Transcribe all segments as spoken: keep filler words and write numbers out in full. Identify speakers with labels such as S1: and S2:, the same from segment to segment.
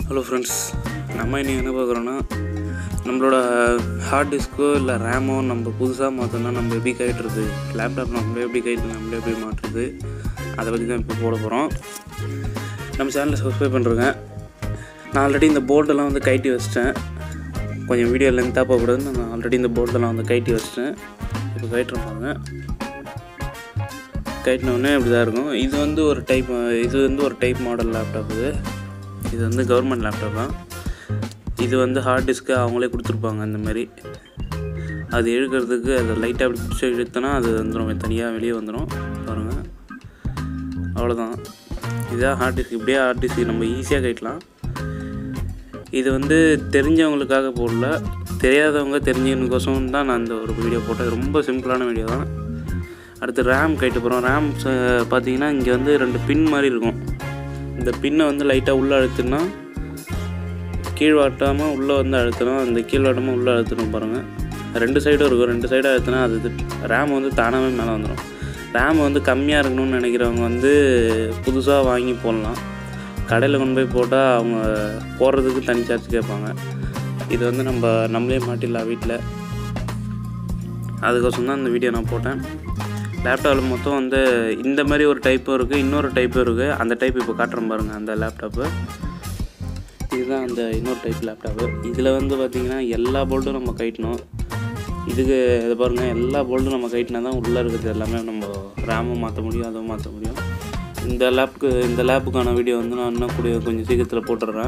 S1: Hello friends, நம்ம இன்னைக்கு என்ன பார்க்குறோன்னா நம்மளோட ஹார்ட் டிஸ்க்கோ இல்லை ரேமோ நம்ம புதுசாக மாற்றோன்னா நம்ம எப்படி கைட்டுறது, லேப்டாப் நம்மளே எப்படி கைட்டு நம்மளே எப்படி மாற்றுறது, அதை பற்றி தான் இப்போ போட போகிறோம். நம்ம சேனலை சப்ஸ்கிரைப் பண்ணுறேங்க. நான் ஆல்ரெடி இந்த போர்டெல்லாம் வந்து கைட்டி வச்சிட்டேன். கொஞ்சம் வீடியோ லென்த்தாக போகக்கூடாதுன்னு நான் ஆல்ரெடி இந்த போர்டெல்லாம் வந்து கைட்டி வச்சிட்டேன். இப்போ கைட்டுறேன் பாருங்க. கைட்டினோடனே இப்படி தான் இருக்கும். இது வந்து ஒரு டைப் இது வந்து ஒரு டைப் மாடல் லேப்டாப். இது இது வந்து கவர்மெண்ட் லேப்டாப் தான். இது வந்து ஹார்ட் டிஸ்க்கு அவங்களே கொடுத்துருப்பாங்க. அந்த மாதிரி அது இழுக்கிறதுக்கு அதை லைட்டாக அப்படி பிடிச்சி இழுத்தோன்னா அது வந்துடும், தனியாக வெளியே வந்துடும் பாருங்கள். அவ்வளோதான். இதுதான் ஹார்ட் டிஸ்க். இப்படியே ஹார்ட் டிஸ்க்கு நம்ம ஈஸியாக கைட்டலாம். இது வந்து தெரிஞ்சவங்களுக்காக போடல, தெரியாதவங்க தெரிஞ்சவனுக்கோசம் தான் நான் இந்த ஒரு வீடியோ போட்டேன். ரொம்ப சிம்பிளான வீடியோ தான். அடுத்து ரேம் கைட்டு போகிறோம். ரேம் பார்த்தீங்கன்னா இங்கே வந்து ரெண்டு பின் மாதிரி இருக்கும். இந்த பின்னை வந்து லைட்டாக உள்ளே அழுத்தினா கீழ்வாட்டாமல் உள்ளே வந்து அழுத்தணும், அந்த கீழ்வாட்டாமல் உள்ளே அழுத்தணும் பாருங்கள். ரெண்டு சைடும் இருக்கும். ரெண்டு சைடும் அழுத்தினா அது ரேம் வந்து தானாகவே மேலே வந்துடும். ரேம் வந்து கம்மியாக இருக்கணும்னு நினைக்கிறவங்க வந்து புதுசாக வாங்கி போடலாம். கடையில் கொண்டு போய் போட்டால் அவங்க போடுறதுக்கு தனி சார்ஜ் கேட்பாங்க. இது வந்து நம்ம நம்மளே மாட்டிடலாம் வீட்டில். அதுக்கோசம் தான் இந்த வீடியோ நான் போட்டேன். லேப்டாப்பில் மொத்தம் வந்து இந்த மாதிரி ஒரு டைப்பும் இருக்குது, இன்னொரு டைப்பும் இருக்குது. அந்த டைப் இப்போ காட்டுறேன் பாருங்கள். அந்த லேப்டாப்பு இதுதான் அந்த இன்னொரு டைப் லேப்டாப்பு. இதில் வந்து பார்த்திங்கன்னா எல்லா போல்ட்டும் நம்ம கைட்டணும். இதுக்கு இதை பாருங்கள், எல்லா போல்ட்டும் நம்ம கைட்டினா தான் உள்ளே இருக்கிறது எல்லாமே நம்ம ரேமும் மாற்ற முடியும், அதுவும் மாற்ற முடியும். இந்த லேப்புக்கு இந்த லேப்புக்கான வீடியோ வந்து நான் இன்னும் கூட கொஞ்சம் சீக்கிரத்தில் போட்டுடுறேன்.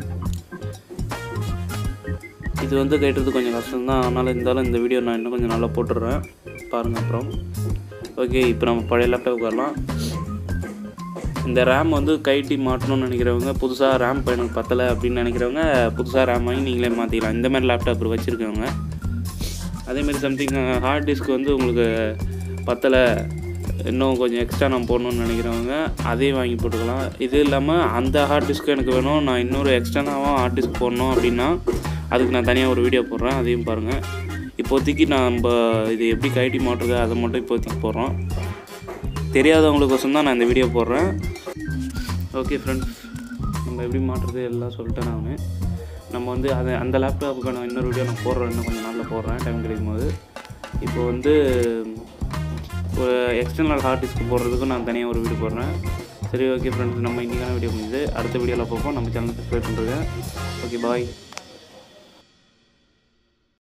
S1: இது வந்து கைட்டுறது கொஞ்சம் கஷ்டம்தான், அதனால் இருந்தாலும் இந்த வீடியோ நான் இன்னும் கொஞ்சம் நல்லா போட்டுடுறேன் பாருங்கள். அப்புறம் ஓகே, இப்போ நம்ம பழைய லேப்டாப்புக்கு வரலாம். இந்த ரேம் வந்து கைட்டி மாட்டணும்னு நினைக்கிறவங்க, புதுசாக ரேம் எனக்கு பத்தலை அப்படின்னு நினைக்கிறவங்க புதுசாக ரேம் வாங்கி நீங்களே மாற்றிக்கலாம். இந்த மாதிரி லேப்டாப் வச்சுருக்கவங்க. அதேமாதிரி சம்திங் ஹார்ட் டிஸ்க் வந்து உங்களுக்கு பத்தலை, இன்னும் கொஞ்சம் எக்ஸ்ட்ரா நான் போடணும்னு நினைக்கிறவங்க அதையும் வாங்கி போட்டுக்கலாம். இது இல்லாமல் அந்த ஹார்ட் டிஸ்க்கு எனக்கு வேணும், நான் இன்னொரு எக்ஸ்ட்ரானாகவும் ஹார்ட் டிஸ்க் போடணும் அப்படின்னா அதுக்கு நான் தனியாக ஒரு வீடியோ போடுறேன், அதையும் பாருங்கள். இப்போதைக்கு நம்ம இது எப்படி கைட்டி மாட்டுறது அதை மட்டும் இப்போதைக்கு போடுறோம். தெரியாதவங்களுக்கோசம் தான் நான் இந்த வீடியோ போடுறேன். ஓகே ஃப்ரெண்ட்ஸ், நம்ம எப்படி மாட்டுறது எல்லாம் சொல்லிட்டேன் நான். நம்ம வந்து அதை அந்த லேப்டாப்புக்கான இன்னொரு வீடியோ நான் போடுறேன், இன்னும் கொஞ்சம் நாளில் போடுறேன் டைம் கிடைக்கும் போது. இப்போ வந்து ஒரு எக்ஸ்டர்னல் ஹார்ட் டிஸ்க் போடுறதுக்கும் நான் தனியாக ஒரு வீடியோ போடுறேன். சரி ஓகே ஃப்ரெண்ட்ஸ், நம்ம இன்றைக்கான வீடியோ முடியுது. அடுத்த வீடியோவில் பார்ப்போம். நம்ம சேனல் சப்ஸ்கிரைப் பண்ணுறேன். ஓகே பாய்.